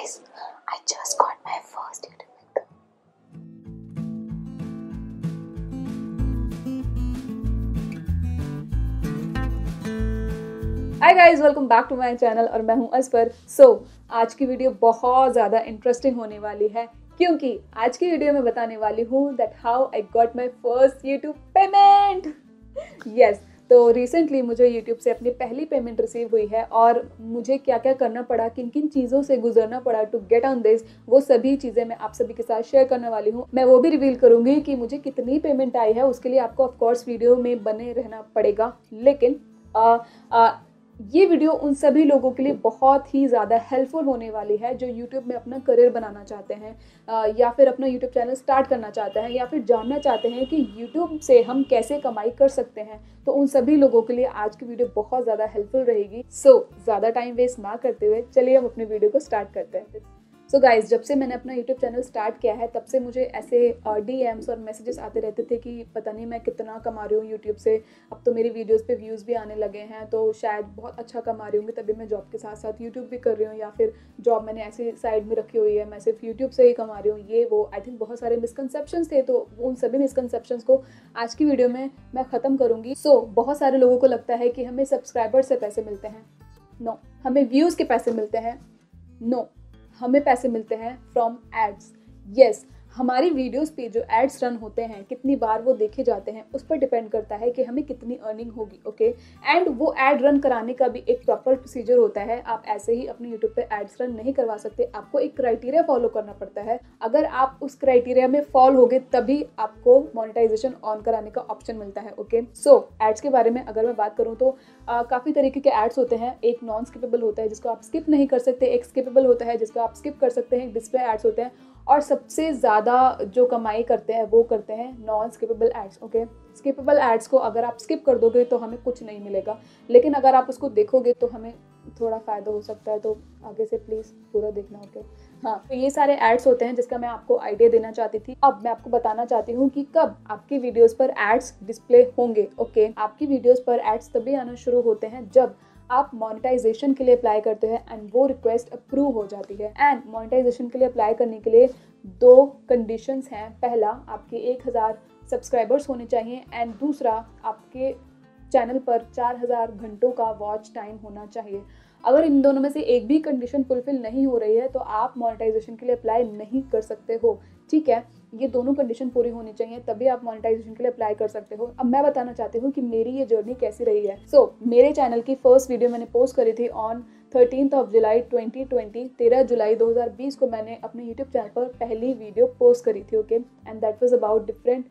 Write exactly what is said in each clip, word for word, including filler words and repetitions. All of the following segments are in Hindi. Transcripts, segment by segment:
Guys, I just got my first YouTube income. Hi guys, welcome back to my channel और मैं हूं असफर। सो so, आज की वीडियो बहुत ज़्यादा इंटरेस्टिंग होने वाली है क्योंकि आज की वीडियो में बताने वाली हूँ that how I got my first YouTube payment. Yes, तो रिसेंटली मुझे यूट्यूब से अपनी पहली पेमेंट रिसीव हुई है और मुझे क्या क्या करना पड़ा, किन किन चीज़ों से गुजरना पड़ा टू गेट ऑन दिस, वो सभी चीज़ें मैं आप सभी के साथ शेयर करने वाली हूँ। मैं वो भी रिवील करूँगी कि मुझे कितनी पेमेंट आई है, उसके लिए आपको ऑफकोर्स वीडियो में बने रहना पड़ेगा। लेकिन आ, आ, ये वीडियो उन सभी लोगों के लिए बहुत ही ज़्यादा हेल्पफुल होने वाली है जो YouTube में अपना करियर बनाना चाहते हैं या फिर अपना YouTube चैनल स्टार्ट करना चाहते हैं या फिर जानना चाहते हैं कि YouTube से हम कैसे कमाई कर सकते हैं। तो उन सभी लोगों के लिए आज की वीडियो बहुत ज़्यादा हेल्पफुल रहेगी। सो so, ज़्यादा टाइम वेस्ट ना करते हुए चलिए हम अपनी वीडियो को स्टार्ट करते हैं। सो so गाइज, जब से मैंने अपना यूट्यूब चैनल स्टार्ट किया है तब से मुझे ऐसे डीएम्स और मैसेजेस आते रहते थे कि पता नहीं मैं कितना कमा रही हूँ यूट्यूब से। अब तो मेरी वीडियोस पे व्यूज़ भी आने लगे हैं, तो शायद बहुत अच्छा कमा रही होंगी, तभी मैं जॉब के साथ साथ यूट्यूब भी कर रही हूँ, या फिर जॉब मैंने ऐसी साइड में रखी हुई है, मैं सिर्फ यूट्यूब से ही कमा रही हूँ। ये वो आई थिंक बहुत सारे मिसकनसेप्शंस थे, तो उन सभी मिसकनसेप्शंस को आज की वीडियो में मैं ख़त्म करूँगी। सो so, बहुत सारे लोगों को लगता है कि हमें सब्सक्राइबर से पैसे मिलते हैं। No no. हमें व्यूज़ के पैसे मिलते हैं। No no. हमें पैसे मिलते हैं फ्रॉम एड्स। यस, हमारी वीडियोस पे जो एड्स रन होते हैं, कितनी बार वो देखे जाते हैं, उस पर डिपेंड करता है कि हमें कितनी अर्निंग होगी। ओके, एंड वो एड रन कराने का भी एक प्रॉपर प्रोसीजर होता है। आप ऐसे ही अपने यूट्यूब पे एड्स रन नहीं करवा सकते, आपको एक क्राइटेरिया फॉलो करना पड़ता है। अगर आप उस क्राइटेरिया में फॉल होगे तभी आपको मोनेटाइजेशन ऑन कराने का ऑप्शन मिलता है। ओके, सो एड्स के बारे में अगर मैं बात करूँ तो आ, काफ़ी तरीके के एड्स होते हैं। एक नॉन स्किपेबल होता है जिसको आप स्किप नहीं कर सकते, एक स्किपेबल होता है जिसको आप स्किप कर सकते हैं, डिस्प्ले एड्स होते हैं, और सबसे ज़्यादा जो कमाई करते हैं वो करते हैं non skippable ads. Okay, skippable ads को अगर आप स्किप कर दोगे तो हमें कुछ नहीं मिलेगा, लेकिन अगर आप उसको देखोगे तो हमें थोड़ा फ़ायदा हो सकता है, तो आगे से प्लीज़ पूरा देखना। ओके, हाँ, तो ये सारे एड्स होते हैं जिसका मैं आपको आइडिया देना चाहती थी। अब मैं आपको बताना चाहती हूँ कि कब आपकी वीडियोज़ पर एड्स डिस्प्ले होंगे। ओके, आपकी वीडियोज़ पर एड्स तभी आना शुरू होते हैं जब आप मोनेटाइजेशन के लिए अप्लाई करते हैं एंड वो रिक्वेस्ट अप्रूव हो जाती है। एंड मोनेटाइजेशन के लिए अप्लाई करने के लिए दो कंडीशंस हैं। पहला, आपके एक हज़ार सब्सक्राइबर्स होने चाहिए, एंड दूसरा, आपके चैनल पर चार हज़ार घंटों का वॉच टाइम होना चाहिए। अगर इन दोनों में से एक भी कंडीशन फुलफिल नहीं हो रही है तो आप मोनेटाइजेशन के लिए अप्लाई नहीं कर सकते हो। ठीक है, ये दोनों कंडीशन पूरी होनी चाहिए तभी आप मोनेटाइजेशन के लिए अप्लाई कर सकते हो। अब मैं बताना चाहती हूँ कि मेरी ये जर्नी कैसी रही है। सो so, मेरे चैनल की फर्स्ट वीडियो मैंने पोस्ट करी थी on thirteenth of July twenty twenty. तेरह जुलाई दो हज़ार बीस को मैंने अपने यूट्यूब चैनल पर पहली वीडियो पोस्ट करी थी। Okay, and that was about different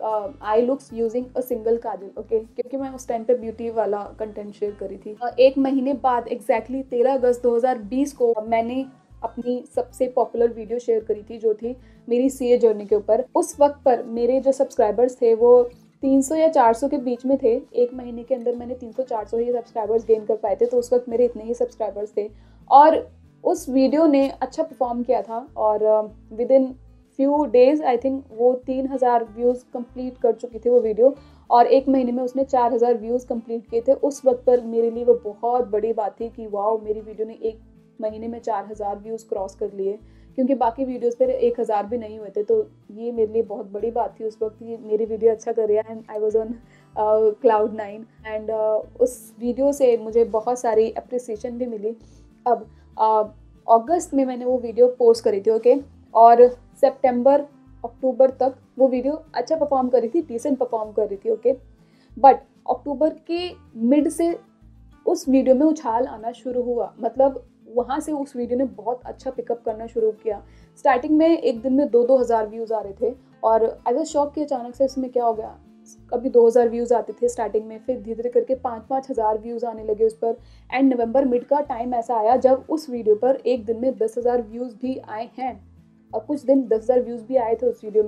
eye looks using a single kajal. Okay, क्योंकि मैं उस टाइम पे ब्यूटी वाला कंटेंट शेयर करी थी। uh, एक महीने बाद एग्जैक्टली तेरह अगस्त दो हज़ार बीस को मैंने अपनी सबसे पॉपुलर वीडियो शेयर करी थी जो थी मेरी सीए जर्नी के ऊपर। उस वक्त पर मेरे जो सब्सक्राइबर्स थे वो तीन सौ या चार सौ के बीच में थे। एक महीने के अंदर मैंने तीन सौ चार सौ ही सब्सक्राइबर्स गेन कर पाए थे, तो उस वक्त मेरे इतने ही सब्सक्राइबर्स थे और उस वीडियो ने अच्छा परफॉर्म किया था और within few days I think वो तीन हज़ार व्यूज़ कंप्लीट कर चुकी थी वो वीडियो, और एक महीने में उसने चार हज़ार व्यूज़ कंप्लीट किए थे। उस वक्त पर मेरे लिए वो बहुत बड़ी बात थी कि वाओ, मेरी वीडियो ने एक महीने में चार हज़ार व्यूज़ क्रॉस कर लिए, क्योंकि बाकी वीडियोस पर एक हज़ार भी नहीं हुए थे। तो ये मेरे लिए बहुत बड़ी बात थी उस वक्त कि मेरी वीडियो अच्छा कर रही है and I was on cloud nine. And उस वीडियो से मुझे बहुत सारी अप्रिसिएशन भी मिली। अब अगस्त uh, में मैंने वो वीडियो पोस्ट करी थी। ओके, और सितंबर अक्टूबर तक वो वीडियो अच्छा परफॉर्म कर रही थी, डिसेंट परफॉर्म कर रही थी। ओके, बट अक्टूबर के मिड से उस वीडियो में उछाल आना शुरू हुआ, मतलब वहाँ से उस वीडियो ने बहुत अच्छा पिकअप करना शुरू किया। स्टार्टिंग में एक दिन में दो दो हज़ार व्यूज़ आ रहे थे और आई वाज शॉक कि अचानक से इसमें क्या हो गया। कभी दो हज़ार व्यूज़ आते थे स्टार्टिंग में, फिर धीरे धीरे करके पाँच पाँच हज़ार व्यूज़ आने लगे उस पर। एंड नवंबर मिड का टाइम ऐसा आया जब उस वीडियो पर एक दिन में दस हज़ार व्यूज़ भी आए हैं और कुछ दिन दस हज़ार व्यूज़ भी आए थे उस वीडियो में।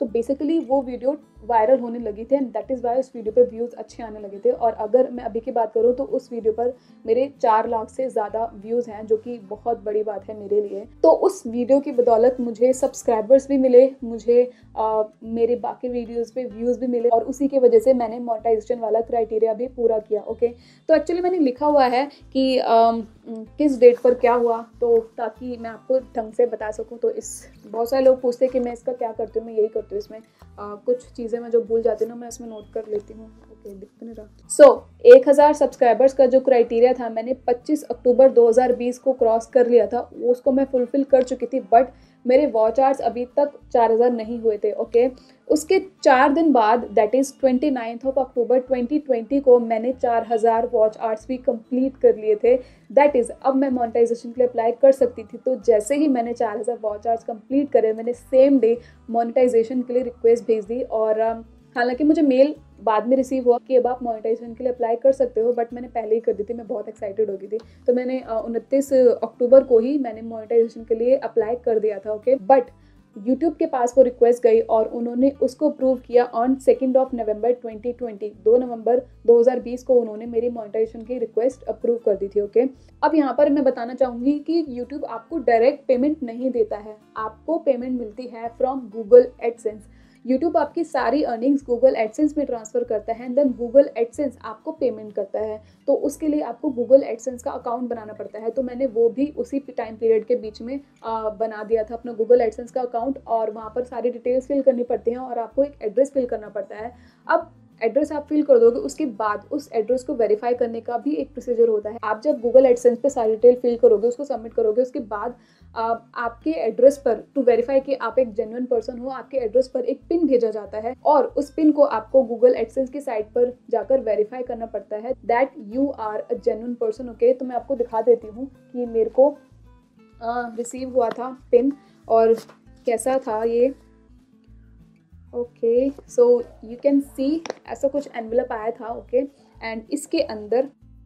तो बेसिकली वो वीडियो वायरल होने लगी थी एंड दैट इज़ वाई उस वीडियो पे व्यूज़ अच्छे आने लगे थे। और अगर मैं अभी की बात करूँ तो उस वीडियो पर मेरे चार लाख से ज़्यादा व्यूज़ हैं, जो कि बहुत बड़ी बात है मेरे लिए। तो उस वीडियो की बदौलत मुझे सब्सक्राइबर्स भी मिले, मुझे आ, मेरे बाकी वीडियोज़ पे व्यूज़ भी मिले, और उसी की वजह से मैंने मोनेटाइजेशन वाला क्राइटेरिया भी पूरा किया। ओके, तो एक्चुअली मैंने लिखा हुआ है कि आ, किस डेट पर क्या हुआ, तो ताकि मैं आपको ढंग से बता सकूं। तो इस बहुत सारे लोग पूछते हैं कि मैं इसका क्या करती हूँ, मैं यही करती हूँ। इसमें आ, कुछ चीज़ें मैं जो भूल जाती हूँ ना, मैं इसमें नोट कर लेती हूँ। ओके, दिख तो नहीं रहा। सो एक हज़ार सब्सक्राइबर्स का जो क्राइटेरिया था, मैंने पच्चीस अक्टूबर दो हज़ार बीस को क्रॉस कर लिया था, उसको मैं फुलफिल कर चुकी थी। बट मेरे वॉच आवर्स अभी तक चार हज़ार नहीं हुए थे। ओके, उसके चार दिन बाद that is twenty ninth of October twenty twenty को मैंने चार हज़ार वॉच आवर्स भी कंप्लीट कर लिए थे। दैट इज़ अब मैं मोनेटाइजेशन के लिए अप्लाई कर सकती थी। तो जैसे ही मैंने चार हज़ार वॉच आवर्स कंप्लीट करे, मैंने सेम डे मोनेटाइजेशन के लिए रिक्वेस्ट भेज दी। और हालांकि मुझे मेल बाद में रिसीव हुआ कि अब आप मोनेटाइजेशन के लिए अप्लाई कर सकते हो, बट मैंने पहले ही कर दी थी, मैं बहुत एक्साइटेड हो गई थी। तो मैंने उनतीस अक्टूबर को ही मैंने मोनेटाइजेशन के लिए अप्लाई कर दिया था। ओके, बट यूट्यूब के पास वो रिक्वेस्ट गई और उन्होंने उसको अप्रूव किया on second of November twenty twenty. दो नवंबर दो हज़ार बीस को उन्होंने मेरी मोनेटाइजेशन की रिक्वेस्ट अप्रूव कर दी थी। ओके, अब यहाँ पर मैं बताना चाहूँगी कि यूट्यूब आपको डायरेक्ट पेमेंट नहीं देता है, आपको पेमेंट मिलती है फ्रॉम गूगल एडसेंस। यूट्यूब आपकी सारी अर्निंग्स गूगल एडसेंस में ट्रांसफ़र करता है एंड देन गूगल एडसेंस आपको पेमेंट करता है। तो उसके लिए आपको गूगल एडसेंस का अकाउंट बनाना पड़ता है। तो मैंने वो भी उसी टाइम पीरियड के बीच में आ, बना दिया था अपना गूगल एडसेंस का अकाउंट, और वहाँ पर सारी डिटेल्स फिल करनी पड़ती हैं और आपको एक एड्रेस फिल करना पड़ता है। अब एड्रेस आप फिल कर दोगे, उसके बाद उस एड्रेस को वेरीफाई करने का भी एक प्रोसीजर होता है। आप जब गूगल एडसेंस पे सारी डिटेल फिल करोगे, उसको सबमिट करोगे, उसके बाद आप, आपके एड्रेस पर टू वेरीफाई कि आप एक जेन्युइन पर्सन हो, आपके एड्रेस पर एक पिन भेजा जाता है और उस पिन को आपको गूगल एडसेंस की साइट पर जाकर वेरीफाई करना पड़ता है that you are a genuine person. Okay, तो मैं आपको दिखा देती हूँ कि मेरे को रिसीव हुआ था पिन और कैसा था ये। Okay, so you can see ऐसा कुछ एनवेलप आया था। Okay okay? एंड इसके अंदर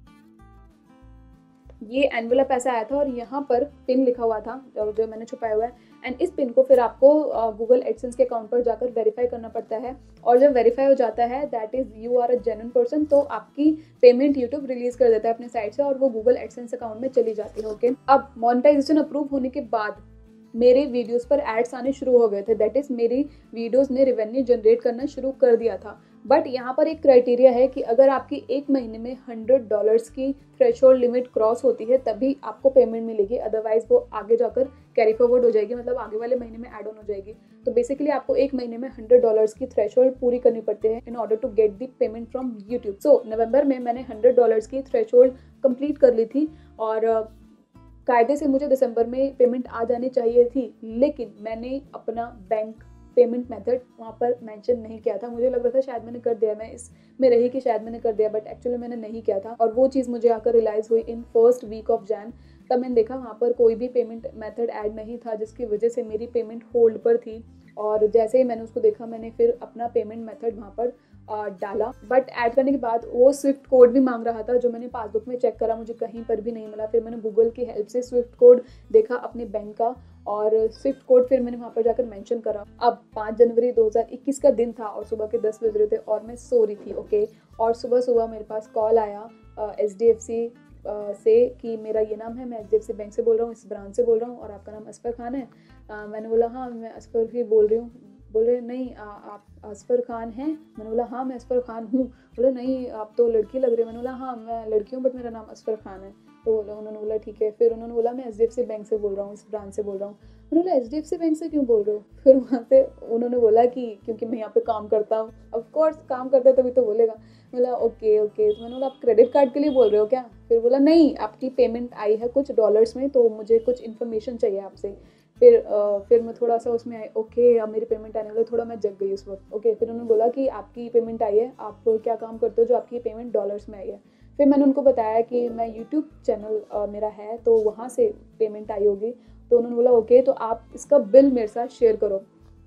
ये एनवेलप ऐसा आया था और यहाँ पर पिन लिखा हुआ था जो मैंने छुपाया हुआ है। एंड इस पिन को फिर आपको गूगल एडसेंस के अकाउंट पर जाकर वेरीफाई करना पड़ता है, और जब वेरीफाई हो जाता है that is you are a genuine person, तो आपकी पेमेंट यूट्यूब रिलीज कर देता है अपने साइट से और वो गूगल एडसेंस अकाउंट में चली जाती है। ओके, अब मोनेटाइजेशन अप्रूव होने के बाद मेरे वीडियोस पर एड्स आने शुरू हो गए थे। दैट इज़ मेरी वीडियोस ने रेवेन्यू जनरेट करना शुरू कर दिया था। बट यहाँ पर एक क्राइटेरिया है कि अगर आपकी एक महीने में हंड्रेड डॉलर्स की थ्रेशोल्ड लिमिट क्रॉस होती है तभी आपको पेमेंट मिलेगी, अदरवाइज वो आगे जाकर कैरी फॉरवर्ड हो जाएगी, मतलब आगे वाले महीने में ऐड ऑन हो जाएगी। तो बेसिकली आपको एक महीने में हंड्रेड डॉलर्स की थ्रेशोल्ड पूरी करनी पड़ती है in order to get the payment from YouTube. So November में मैंने हंड्रेड डॉलर्स की थ्रेशोल्ड कंप्लीट कर ली थी और कायदे से मुझे दिसंबर में पेमेंट आ जानी चाहिए थी, लेकिन मैंने अपना बैंक पेमेंट मेथड वहाँ पर मेंशन नहीं किया था। मुझे लग रहा था शायद मैंने कर दिया, मैं इस में रही कि शायद मैंने कर दिया, बट एक्चुअली मैंने नहीं किया था। और वो चीज़ मुझे आकर रियलाइज़ हुई in first week of Jan. तब मैंने देखा वहाँ पर कोई भी पेमेंट मेथड ऐड नहीं था, जिसकी वजह से मेरी पेमेंट होल्ड पर थी। और जैसे ही मैंने उसको देखा, मैंने फिर अपना पेमेंट मेथड वहाँ पर आ, डाला। बट ऐड करने के बाद वो स्विफ्ट कोड भी मांग रहा था, जो मैंने पासबुक में चेक करा, मुझे कहीं पर भी नहीं मिला। फिर मैंने गूगल की हेल्प से स्विफ्ट कोड देखा अपने बैंक का, और स्विफ्ट कोड फिर मैंने वहाँ पर जाकर मेंशन करा। अब पाँच जनवरी दो हज़ार इक्कीस का दिन था और सुबह के दस बज रहे थे और मैं सो रही थी। ओके, और सुबह सुबह मेरे पास कॉल आया एच डी एफ सी से कि मेरा ये नाम है, मैं H D F C bank से बोल रहा हूँ, इस ब्रांच से बोल रहा हूँ, और आपका नाम असफर खान है। आ, मैंने बोला हाँ मैं असफर ही बोल रही हूँ। बोले नहीं आ, आप असफर खान हैं? मैंने बोला हाँ मैं असफर खान हूँ। बोले नहीं आप तो लड़की लग रही है। मैंने बोला हाँ मैं लड़की हूँ बट मेरा नाम असफर खान है। तो उन्होंने बोला ठीक है। फिर उन्होंने बोला मैं H D F C bank से बोल रहा हूँ, इस ब्रांच से बोल रहा हूँ। मैंने बोला H D F C bank से क्यों बोल रहे हो? फिर वहाँ से उन्होंने बोला कि क्योंकि मैं यहाँ पे काम करता हूँ। ऑफकोर्स काम करता है तभी तो बोलेगा। बोला ओके ओके। तो मैंने बोला आप क्रेडिट कार्ड के लिए बोल रहे हो क्या? फिर बोला नहीं, आपकी पेमेंट आई है कुछ डॉलर्स में, तो मुझे कुछ इन्फॉर्मेशन चाहिए आपसे। फिर आ, फिर मैं थोड़ा सा उसमें आई, ओके अब मेरी पेमेंट आने वाली, थोड़ा मैं जग गई उस वक्त। ओके, फिर उन्होंने बोला कि आपकी पेमेंट आई है, आप क्या काम करते हो जो आपकी पेमेंट डॉलर्स में आई है। फिर मैंने उनको बताया कि मैं यूट्यूब चैनल आ, मेरा है तो वहाँ से पेमेंट आई होगी। तो उन्होंने बोला ओके तो आप इसका बिल मेरे साथ शेयर करो।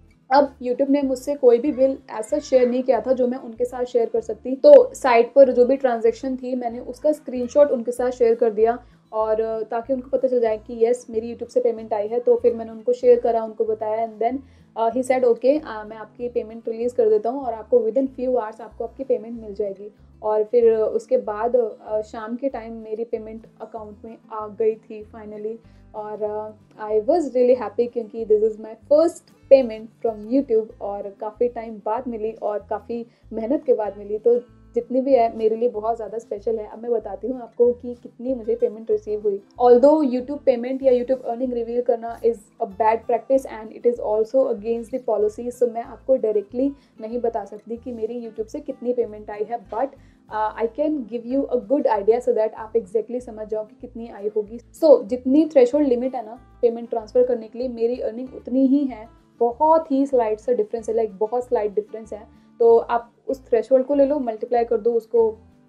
अब YouTube ने मुझसे कोई भी बिल ऐसा शेयर नहीं किया था जो मैं उनके साथ शेयर कर सकती। तो साइट पर जो भी ट्रांजैक्शन थी मैंने उसका स्क्रीनशॉट उनके साथ शेयर कर दिया और ताकि उनको पता चल जाए कि येस मेरी यूट्यूब से पेमेंट आई है। तो फिर मैंने उनको शेयर करा, उनको बताया and then he said okay मैं आपकी पेमेंट रिलीज़ कर देता हूँ और आपको विद इन फ्यू आवर्स आपको आपकी पेमेंट मिल जाएगी। और फिर उसके बाद uh, शाम के टाइम मेरी पेमेंट अकाउंट में आ गई थी फाइनली। और आई वॉज रियली हैप्पी क्योंकि this is my first payment from YouTube और काफ़ी टाइम बाद मिली और काफ़ी मेहनत के बाद मिली। तो जितनी भी है मेरे लिए बहुत ज़्यादा स्पेशल है। अब मैं बताती हूँ आपको कि कितनी मुझे पेमेंट रिसीव हुई। ऑल्दो यूट्यूब पेमेंट या यूट्यूब अर्निंग रिवील करना is a bad practice and it is also against the policy, so मैं आपको डायरेक्टली नहीं बता सकती कि मेरी यूट्यूब से कितनी पेमेंट आई है, but I can give you a good idea so that आप एग्जैक्टली exactly समझ जाओ कि कितनी आई होगी। सो so, जितनी थ्रेशोल्ड लिमिट है ना पेमेंट ट्रांसफ़र करने के लिए, मेरी अर्निंग उतनी ही है। बहुत ही स्लाइड सा डिफरेंस है, लाइक बहुत स्लाइड डिफरेंस है। तो आप उस थ्रेशोल्ड को ले लो, मल्टीप्लाई कर दो उसको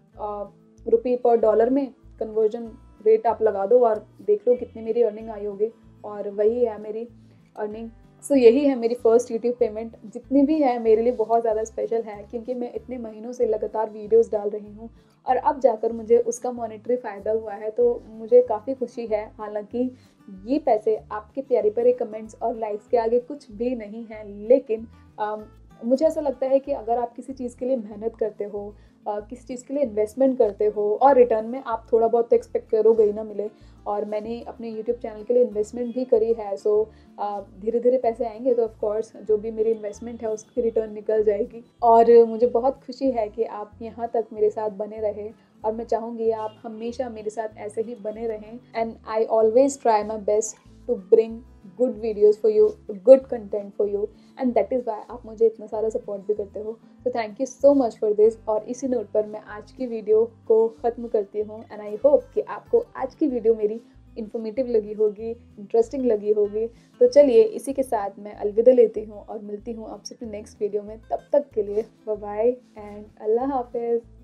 रुपी पर डॉलर में, कन्वर्जन रेट आप लगा दो और देख लो कितनी मेरी अर्निंग आई होगी। और वही है मेरी अर्निंग। सो so, यही है मेरी फर्स्ट यूट्यूब पेमेंट। जितनी भी है मेरे लिए बहुत ज़्यादा स्पेशल है क्योंकि मैं इतने महीनों से लगातार वीडियोस डाल रही हूँ और अब जाकर मुझे उसका मॉनेटरी फ़ायदा हुआ है, तो मुझे काफ़ी खुशी है। हालांकि ये पैसे आपके प्यारे प्यारे कमेंट्स और लाइक्स के आगे कुछ भी नहीं है, लेकिन आम, मुझे ऐसा लगता है कि अगर आप किसी चीज़ के लिए मेहनत करते हो, किसी चीज़ के लिए इन्वेस्टमेंट करते हो और रिटर्न में आप थोड़ा बहुत तो एक्सपेक्ट करोगे ही ना मिले। और मैंने अपने यूट्यूब चैनल के लिए इन्वेस्टमेंट भी करी है, सो धीरे धीरे पैसे आएंगे तो ऑफ कोर्स जो भी मेरी इन्वेस्टमेंट है उसकी रिटर्न निकल जाएगी। और मुझे बहुत खुशी है कि आप यहाँ तक मेरे साथ बने रहे और मैं चाहूँगी आप हमेशा मेरे साथ ऐसे ही बने रहें। And I always try my best to bring good videos for you, good content for you, and that is why आप मुझे इतना सारा सपोर्ट भी करते हो। तो thank you so much for this. और इसी नोट पर मैं आज की वीडियो को ख़त्म करती हूँ एंड आई होप कि आपको आज की वीडियो मेरी इन्फॉर्मेटिव लगी होगी, इंटरेस्टिंग लगी होगी। तो चलिए इसी के साथ मैं अलविदा लेती हूँ और मिलती हूँ आपसे अपनी नेक्स्ट वीडियो में। तब तक के लिए बाय बाय एंड अल्लाह हाफिज़।